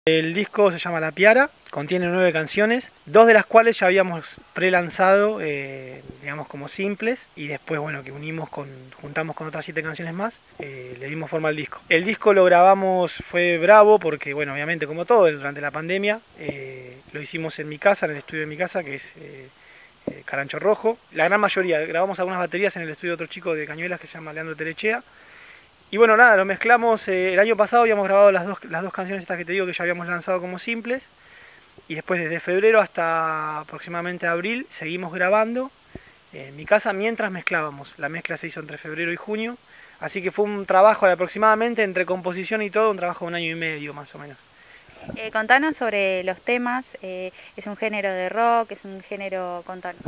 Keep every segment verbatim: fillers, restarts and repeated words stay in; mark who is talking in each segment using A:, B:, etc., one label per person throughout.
A: El disco se llama La Piara, contiene nueve canciones, dos de las cuales ya habíamos pre-lanzado, eh, digamos como simples, y después, bueno, que unimos con, juntamos con otras siete canciones más, eh, le dimos forma al disco. El disco lo grabamos, fue bravo, porque, bueno, obviamente como todo, durante la pandemia, eh, lo hicimos en mi casa, en el estudio de mi casa, que es eh, eh, Carancho Rojo. La gran mayoría, grabamos algunas baterías en el estudio de otro chico de Cañuelas que se llama Leandro Terechea. Y bueno, nada, lo mezclamos, eh, el año pasado habíamos grabado las dos, las dos canciones estas que te digo que ya habíamos lanzado como simples, y después desde febrero hasta aproximadamente abril seguimos grabando eh, en mi casa mientras mezclábamos. La mezcla se hizo entre febrero y junio, así que fue un trabajo de aproximadamente, entre composición y todo, un trabajo de un año y medio más o menos.
B: Eh, contanos sobre los temas, eh, es un género de rock, es un género, contanos.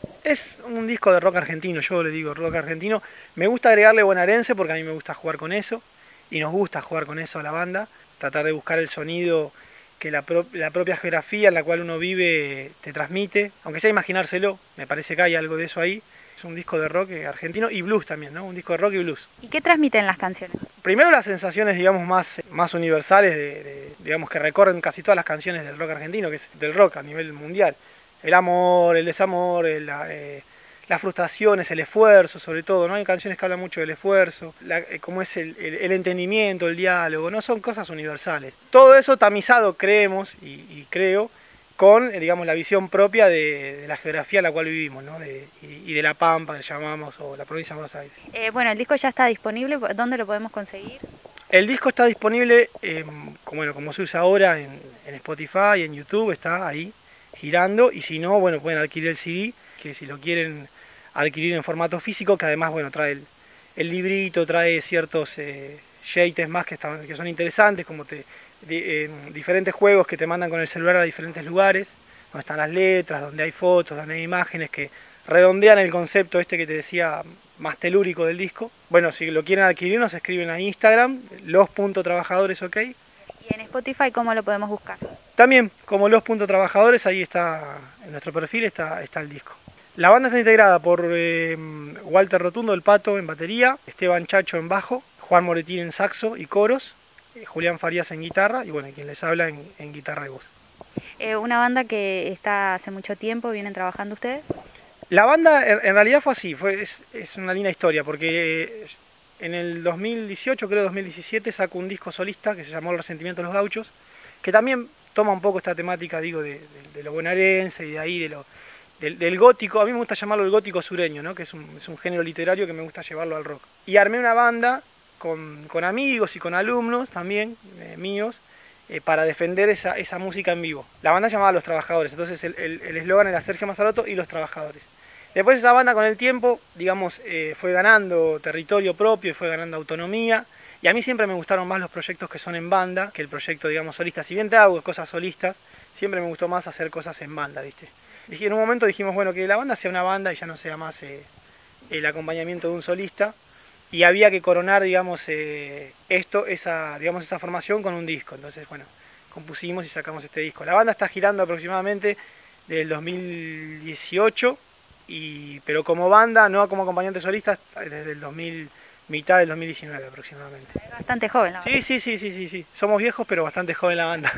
A: Es un disco de rock argentino, yo le digo rock argentino. Me gusta agregarle bonaerense porque a mí me gusta jugar con eso, y nos gusta jugar con eso a la banda, tratar de buscar el sonido que la, pro la propia geografía en la cual uno vive te transmite, aunque sea imaginárselo, me parece que hay algo de eso ahí. Es un disco de rock argentino y blues también, ¿no? Un disco de rock y blues.
B: ¿Y qué transmiten las canciones?
A: Primero las sensaciones, digamos, más, más universales, de, de, digamos, que recorren casi todas las canciones del rock argentino, que es del rock a nivel mundial. El amor, el desamor, el, eh, las frustraciones, el esfuerzo, sobre todo, ¿no? Hay canciones que hablan mucho del esfuerzo, la, eh, cómo es el, el, el entendimiento, el diálogo, no son cosas universales. Todo eso tamizado, creemos, y, y creo, con, eh, digamos, la visión propia de, de la geografía en la cual vivimos, ¿no? De, y, y de La Pampa, que llamamos, o la provincia de Buenos Aires.
B: Eh, bueno, el disco ya está disponible, ¿dónde lo podemos conseguir?
A: El disco está disponible, eh, como, bueno, como se usa ahora, en, en Spotify, en YouTube, está ahí girando, y si no, bueno, pueden adquirir el C D, que si lo quieren adquirir en formato físico, que además, bueno, trae el, el librito, trae ciertos eh, shades más que, están, que son interesantes, como te, de, eh, diferentes juegos que te mandan con el celular a diferentes lugares, donde están las letras, donde hay fotos, donde hay imágenes que redondean el concepto este que te decía más telúrico del disco. Bueno, si lo quieren adquirir, nos escriben a Instagram, los punto trabajadores, ok.
B: ¿Y en Spotify cómo lo podemos buscar?
A: También, como los punto trabajadores, ahí está, en nuestro perfil está, está el disco. La banda está integrada por eh, Walter Rotundo, el Pato, en batería, Esteban Chacho en bajo, Juan Moretín en saxo y coros, eh, Julián Farías en guitarra, y bueno, quien les habla en, en guitarra y voz.
B: Eh, ¿Una banda que está hace mucho tiempo, vienen trabajando ustedes?
A: La banda en, en realidad fue así, fue, es, es una linda historia, porque en el dos mil dieciocho, creo dos mil diecisiete, sacó un disco solista que se llamó El Resentimiento de los Gauchos, que también toma un poco esta temática, digo, de, de, de lo bonaerense y de ahí, de lo, del, del gótico. A mí me gusta llamarlo el gótico sureño, ¿no? Que es un, es un género literario que me gusta llevarlo al rock. Y armé una banda con, con amigos y con alumnos también, eh, míos, eh, para defender esa, esa música en vivo. La banda se llamaba Los Trabajadores, entonces el eslogan era Sergio Mazzaroto y Los Trabajadores. Después esa banda con el tiempo, digamos, eh, fue ganando territorio propio y fue ganando autonomía. Y a mí siempre me gustaron más los proyectos que son en banda que el proyecto, digamos, solista. Si bien te hago cosas solistas, siempre me gustó más hacer cosas en banda, ¿viste? Y en un momento dijimos, bueno, que la banda sea una banda y ya no sea más eh, el acompañamiento de un solista. Y había que coronar, digamos, eh, esto, esa, digamos, esa formación con un disco. Entonces, bueno, compusimos y sacamos este disco. La banda está girando aproximadamente desde el dos mil dieciocho, y, pero como banda, no como acompañante solista, desde el dos mil, mitad del dos mil diecinueve aproximadamente.
B: Bastante joven la banda.
A: Sí, sí, sí, sí, sí, sí. Somos viejos, pero bastante joven la banda.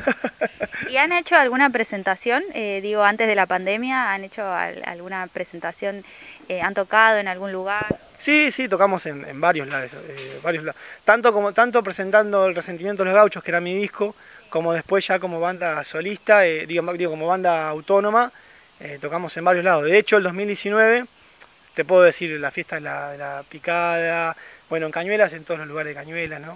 B: ¿Y han hecho alguna presentación, eh, digo, antes de la pandemia, han hecho al, alguna presentación, eh, han tocado en algún lugar?
A: Sí, sí, tocamos en, en varios lados, eh, varios lados. Tanto, como, tanto presentando El Resentimiento de los Gauchos, que era mi disco, como después ya como banda solista, eh, digo, digo, como banda autónoma, eh, tocamos en varios lados. De hecho, el dos mil diecinueve, te puedo decir, la fiesta de la, de la picada, bueno, en Cañuelas, en todos los lugares de Cañuelas, ¿no?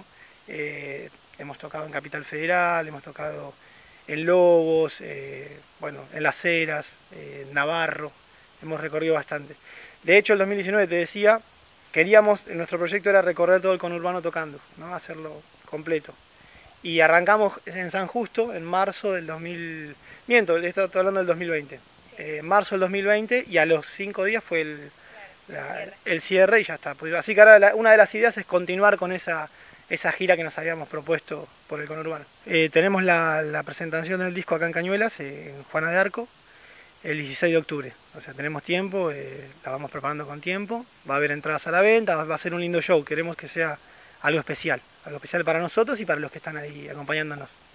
A: Eh, hemos tocado en Capital Federal, hemos tocado en Lobos, eh, bueno, en Las Heras, eh, en Navarro, hemos recorrido bastante. De hecho, el dos mil diecinueve, te decía, queríamos, nuestro proyecto era recorrer todo el conurbano tocando, ¿no? Hacerlo completo. Y arrancamos en San Justo en marzo del dos mil... Miento, estoy hablando del dos mil veinte. Eh, marzo del dos mil veinte, y a los cinco días fue el, la, el cierre y ya está. Así que ahora la, una de las ideas es continuar con esa, esa gira que nos habíamos propuesto por el conurbano. Eh, tenemos la, la presentación del disco acá en Cañuelas, eh, en Juana de Arco, el dieciséis de octubre. O sea, tenemos tiempo, eh, la vamos preparando con tiempo, va a haber entradas a la venta, va a ser un lindo show. Queremos que sea algo especial, algo especial para nosotros y para los que están ahí acompañándonos.